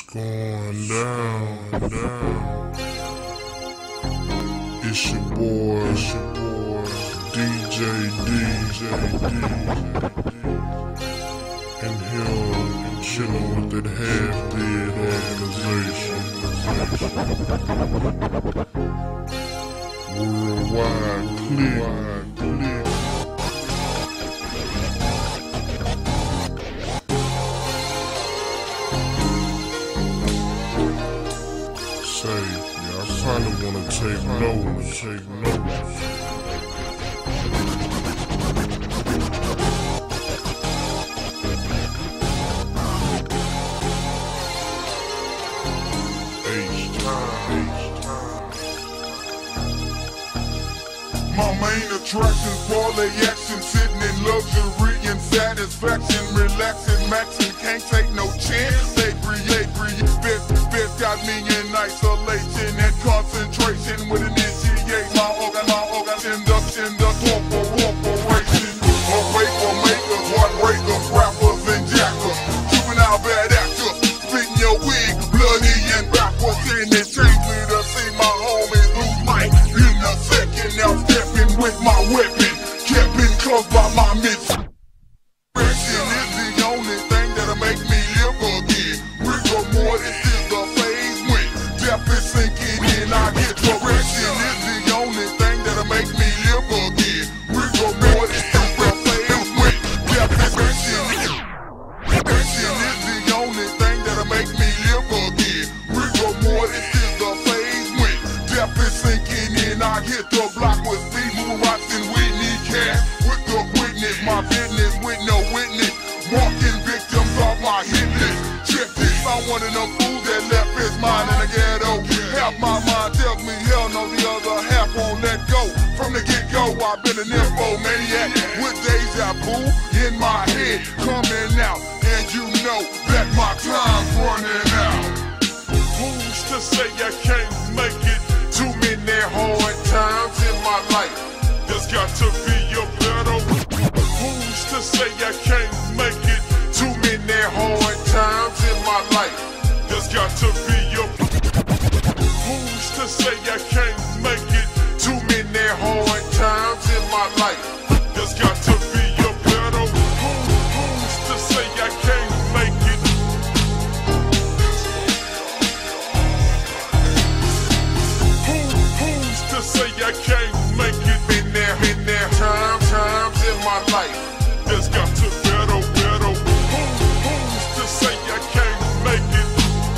going down. It's your boy, DJ D. And here, chillin' with that half-dead organization. Worldwide click. I kinda wanna take notes. My main attraction, parlay action, sitting in luxury and satisfaction, relaxing, maxing, can't take no chance. They breathe, best got me in isolation and concentration with initiate my organ, induction, the corporation. Away for makers, heartbreakers, rappers and jackers, juvenile bad actors, spitting your wig, bloody and backwards, and it changed me to see my homies lose life in a second. Now stepping with my weapon, kept in close by my mission. Is the only thing that'll make me live again. Rigor mortis is the phase when death is sinking in. I get correction. Is the only thing that'll make me live again. Rigor mortis is the phase when death is sinking. Correction is the only thing that'll make me live again. Rigor mortis is the phase when death is sinking in. I hit the block with people watching Whitney Cash with the witness, my business with no witness. Walking victims off my hit list. Check this, I'm one of them fools that left his mind in the ghetto. Half my mind tells me hell no, the other half won't let go. From the get-go, I've been an infomaniac with deja vu in my head coming out. And you know that my time's running out. Who's to say I can't make it? Too many hard times in my life. There's got to be a better. Who's to say I can't make it? Too many hard times in my life. There's got to be a. Who's to say I can't make it? Too many hard times in my life. There's got to be a better. Who's to say I can't make it? Who's to say I can't make it? Been there, times in my life. There's got to better. Who's to say I can't make it?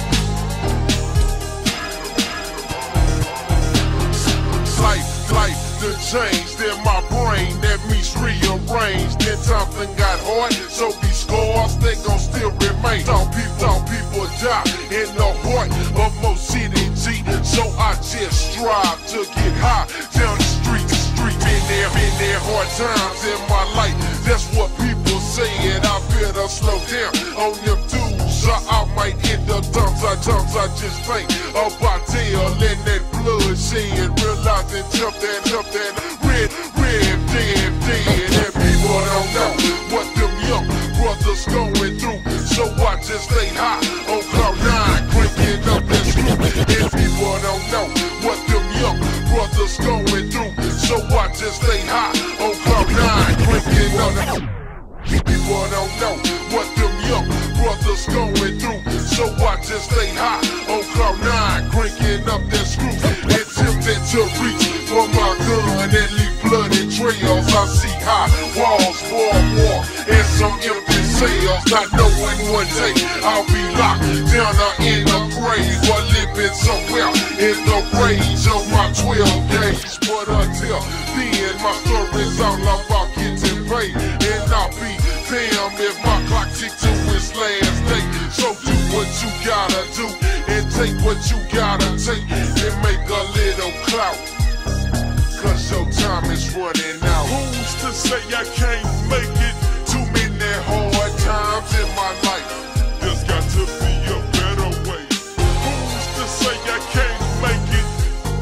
Life, the change in my brain that means rearranged. Then something got hard, so these scars, they gon' still remain. Some people die in the heart of most CDG, so I just strive to get high down the street. Been there hard times in my life. That's what people say, and I better slow down on them dudes, or I might end up dumps. I just think about tail and that blood shed, realizing jump that red, dead. And people don't know what them young brothers going through, so I just stay high on cloud nine, cranking up that screw. And people don't know what them young brothers going through, so I just stay high on cloud nine, cranking up. People don't know what them young brothers going through, so I just stay high on cloud nine, cranking up that screw. Attempting to reach for my gun and leave bloody trails. I see high walls, war, and some empty cells. Not knowing one day I'll be locked down or in a grave, or living somewhere in the rage of my 12 days. But until then, my story's all about getting paid, and I'll be damn if my clock tick to its last day. So do what you gotta do, and take what you gotta take, and make a little clout, cause your time is running out. Who's to say I can't make it? Too many hard times in my life. There's got to be a better way. Who's to say I can't make it?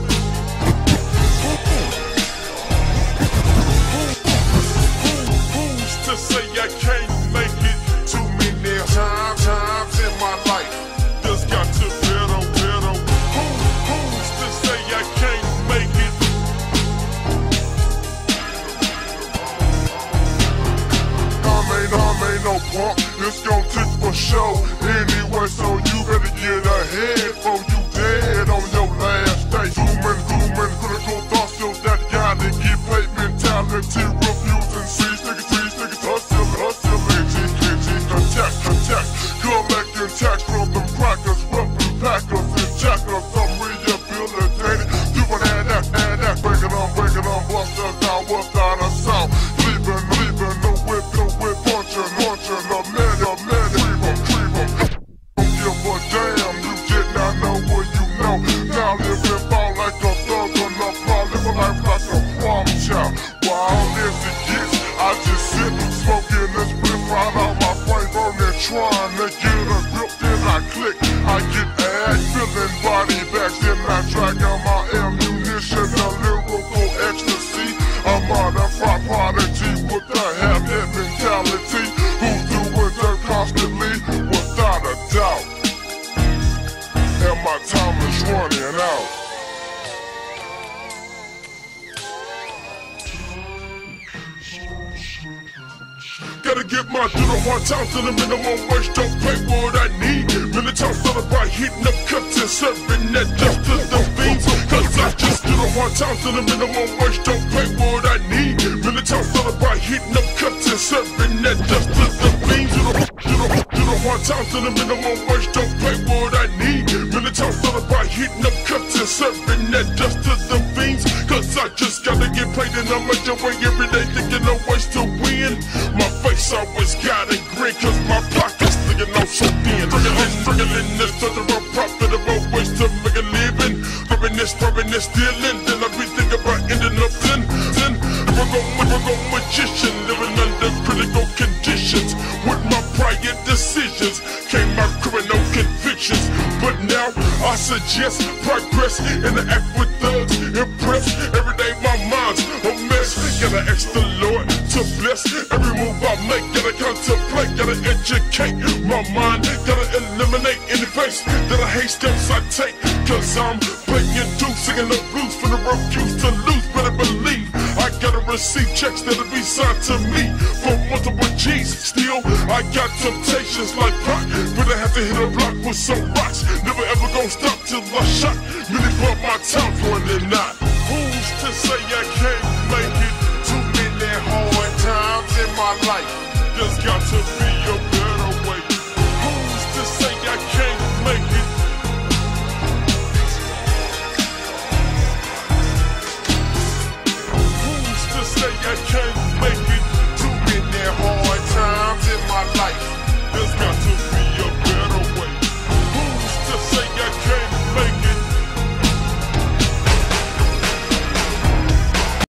Who's to say I can't make it? Too many times in my life. There's got anyway, so you better get ahead before you dead on your last day. Human, critical thoughts, still that gotta get paid mentality, refusing cease, niggas, hustle, attack, collecting tax from them crackers, weapon packers, and jackers, some rehabilitated, doing that, breaking on, bust us down, without a sound, leaving, no whip, punching, a minute, treat 'em. Don't give a damn, you did not know what you know, now living ball like a thug on a problem, living life like a problem child, while all this it gets, I just sit, smoking this split, right out my brain, burning, trying to get a grip, then I click, I get ag, feeling body bags, then I drag on my ammunition, a lyrical ecstasy, a modified prodigy with a half-head mentality, who's doing dirt constantly, without a doubt, and my time is running out. Gotta get my dinner 1 time to the minimum wage, don't pay what I need. Many times thought about heating up cups and serving that just to the fiends. Cause I just did it 1 time to the minimum wage, don't pay what I need. Many times thought about heating up cups and serving that just to the fiends. Did it 1 time to the minimum wage, don't pay what I need. Many times thought about heating up cups and serving that just to the fiends. Cause I just gotta get paid and I'm at your way every day thinking of ways to win. My face always got a grin cause my pocket's looking out so thin. Struggling this such a profitable ways to make a living. Rubbing this, stealing, then I be thinking about ending up then. We're go magician, living under critical conditions. With my prior decisions came my criminal convictions. But now I suggest progress and the act with thugs. Impress, every day my mind's a mess. Gotta ask the Lord to bless every move I make. Gotta contemplate, gotta educate my mind. Gotta eliminate any face that I hate steps I take. Cause I'm playing due, singing the blues for the refuse to lose. Better believe I gotta receive checks that'll be signed to me for multiple G's. Still, I got temptations like pot, but I have to hit a block with some rocks. Never ever gonna stop till I shot. Really but my time's running out. Who's to say I can't make it? Too many hard times in my life. There's got to be